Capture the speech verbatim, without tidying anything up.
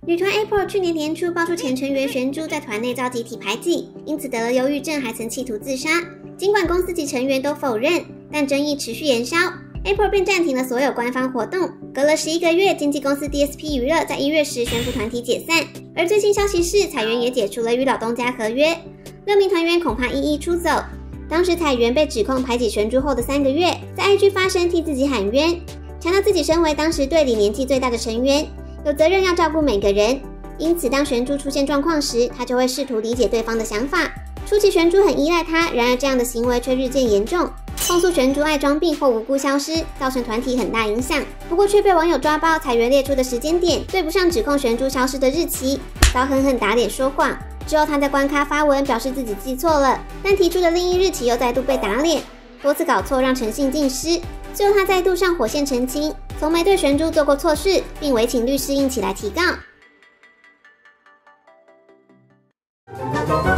女团 April 去年年初爆出前成员玄珠在团内遭集体排挤，因此得了忧郁症，还曾企图自杀。尽管公司及成员都否认，但争议持续延烧 ，April 便暂停了所有官方活动。隔了十一个月，经纪公司 D S P 娱乐在一月时宣布团体解散。而最新消息是，彩媛也解除了与老东家合约，六名团员恐怕一一出走。当时彩媛被指控排挤玄珠后的三个月，在 I G 发声替自己喊冤，强调自己身为当时队里年纪最大的成员，有责任要照顾每个人。因此，当玄珠出现状况时，他就会试图理解对方的想法。初期玄珠很依赖他，然而这样的行为却日渐严重，控诉玄珠爱装病或无故消失，造成团体很大影响。不过却被网友抓包，彩媛列出的时间点对不上指控玄珠消失的日期，遭狠狠打脸说谎。之后他在官咖发文表示自己记错了，但提出的另一日期又再度被打脸，多次搞错让诚信尽失。最后他再度上火线澄清，从没对玄珠做过错事，并委请律师硬起来提告。